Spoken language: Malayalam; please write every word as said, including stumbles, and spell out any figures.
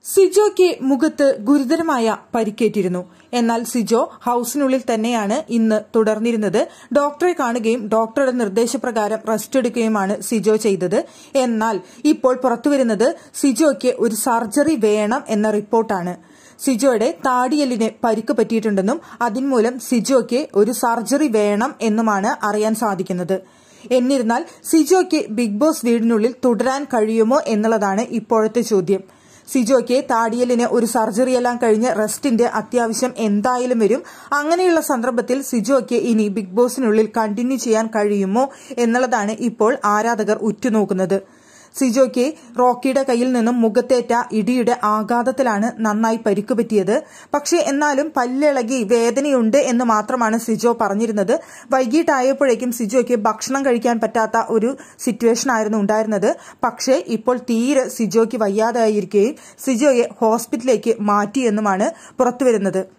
സിജോയ്ക്ക് മുഖത്ത് ഗുരുതരമായ പരിക്കേറ്റിരുന്നു. എന്നാൽ സിജോ ഹൌസിനുള്ളിൽ തന്നെയാണ് ഇന്ന് തുടർന്നിരുന്നത്. ഡോക്ടറെ കാണുകയും ഡോക്ടറുടെ നിർദ്ദേശപ്രകാരം റെസ്റ്റ് എടുക്കുകയുമാണ് സിജോ ചെയ്തത്. എന്നാൽ ഇപ്പോൾ പുറത്തുവരുന്നത് സിജോയ്ക്ക് ഒരു സർജറി വേണം എന്ന റിപ്പോർട്ടാണ്. സിജോയുടെ താടിയെല്ലിന് പരിക്ക് പറ്റിയിട്ടുണ്ടെന്നും അതിന്മൂലം സിജോയ്ക്ക് ഒരു സർജറി വേണം എന്നുമാണ് അറിയാൻ സാധിക്കുന്നത്. എന്നിരുന്നാൽ സിജോയ്ക്ക് ബിഗ് ബോസ് വീടിനുള്ളിൽ തുടരാൻ കഴിയുമോ എന്നുള്ളതാണ് ഇപ്പോഴത്തെ ചോദ്യം. സിജോയ്ക്ക് താടിയലിന് ഒരു സർജറിയെല്ലാം കഴിഞ്ഞ് റെസ്റ്റിന്റെ അത്യാവശ്യം എന്തായാലും വരും. അങ്ങനെയുള്ള സന്ദർഭത്തിൽ സിജോയ്ക്ക് ഇനി ബിഗ് ബോസിനുള്ളിൽ കണ്ടിന്യൂ ചെയ്യാൻ കഴിയുമോ എന്നുള്ളതാണ് ഇപ്പോൾ ആരാധകർ ഉറ്റുനോക്കുന്നത്. സിജോയ്ക്ക് റോക്കിയുടെ കയ്യിൽ നിന്നും മുഖത്തേറ്റ ഇടിയുടെ ആഘാതത്തിലാണ് നന്നായി പരിക്ക് പറ്റിയത്. പക്ഷേ എന്നാലും പല്ലിളകി വേദനയുണ്ട് എന്ന് മാത്രമാണ് സിജോ പറഞ്ഞിരുന്നത്. വൈകിട്ടായപ്പോഴേക്കും സിജോയ്ക്ക് ഭക്ഷണം കഴിക്കാൻ പറ്റാത്ത ഒരു സിറ്റുവേഷൻ ആയിരുന്നു ഉണ്ടായിരുന്നത്. പക്ഷേ ഇപ്പോൾ തീരെ സിജോയ്ക്ക് വയ്യാതായിരിക്കുകയും സിജോയെ ഹോസ്പിറ്റലിലേക്ക് മാറ്റിയെന്നുമാണ് പുറത്തുവരുന്നത്.